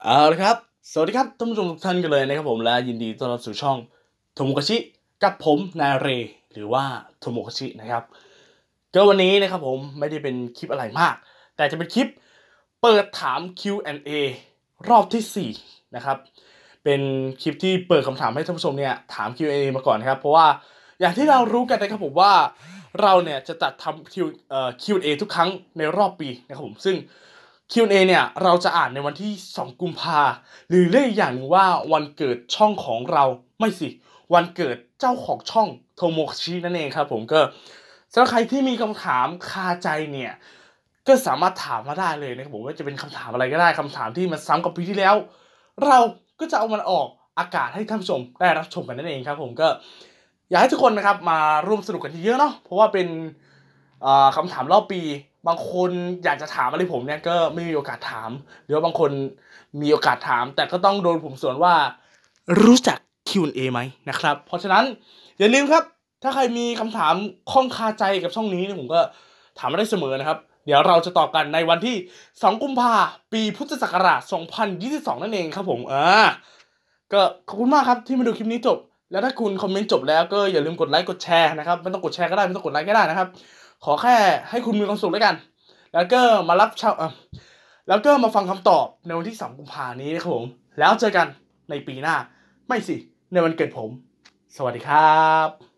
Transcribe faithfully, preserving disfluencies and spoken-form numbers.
เอาละครับสวัสดีครับท่านผู้ชมทุกท่านกันเลยนะครับผมและยินดีต้อนรับสู่ช่องโทโมกาชิกับผมนาเรหรือว่าโทโมกาชินะครับก็วันนี้นะครับผมไม่ได้เป็นคลิปอะไรมาก แต่จะเป็นคลิปเปิดถาม คิว แอนด์ เอ รอบที่สี่นะครับเป็นคลิปที่เปิดคำถามให้ท่านผู้ชมเนี่ยถาม คิว แอนด์ เอ มาก่อนนะครับเพราะว่าอย่างที่เรารู้กันนะครับผมว่าเราเนี่ยจะจัดทำ Q เอ่อ คิว แอนด์ เอ ทุกครั้งในรอบปีนะครับผมซึ่ง คิว แอนด์ เอ เนี่ยเราจะอ่านในวันที่สองกุมภาหรือเรียกอีกอย่างหนึ่งว่าวันเกิดช่องของเราไม่สิวันเกิดเจ้าของช่องโทโมชินั่นเองครับผมก็สำหรับใครที่มีคำถามคาใจเนี่ยก็สามารถถามมาได้เลยนะครับผมว่าจะเป็นคำถามอะไรก็ได้คำถามที่มันซ้ำกับปีที่แล้ว เราก็จะเอามันออกอากาศให้ท่านผู้ชมได้รับชมกันนั่นเองครับผมก็อยากให้ทุกคนนะครับมาร่วมสนุกกันเยอะๆเนาะเพราะว่าเป็นคำถามรอบปีบางคนอยากจะถามอะไรผมเนี่ยก็ไม่มีโอกาสถามหรือว่าบางคนมีโอกาสถามแต่ก็ต้องโดนผมสวนว่ารู้จัก คิว แอนด์ เอ ไหมนะครับเพราะฉะนั้นอย่าลืมครับถ้าใครมีคำถามข้องคาใจกับช่องนี้ผมก็ถามมาได้เสมอนะครับเดี๋ยวเราจะตอบกันในวันที่สองกุมภาปีพุทธศักราชสองพันยี่สิบสองนั่นเองครับผมอ่าก็ขอบคุณมากครับที่มาดูคลิปนี้จบแล้วถ้าคุณคอมเมนต์จบแล้วก็อย่าลืมกดไลค์กดแชร์นะครับไม่ต้องกดแชร์ก็ได้ไม่ต้องกดไลค์ก็ได้นะครับขอแค่ให้คุณมีความสุขแล้วกันแล้วก็มารับชาวแล้วก็มาฟังคำตอบในวันที่สองกุมภานี้นะครับผมแล้วเจอกันในปีหน้าไม่สิในวันเกิดผมสวัสดีครับ